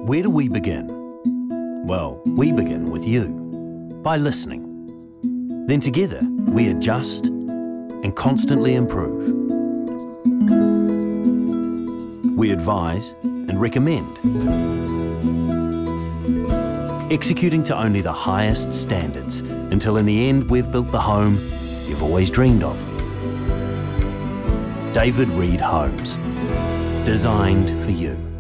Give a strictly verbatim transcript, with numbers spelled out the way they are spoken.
Where do we begin? Well, we begin with you, by listening. Then together, we adjust and constantly improve. We advise and recommend, executing to only the highest standards until in the end we've built the home you've always dreamed of. Reid Homes, designed for you.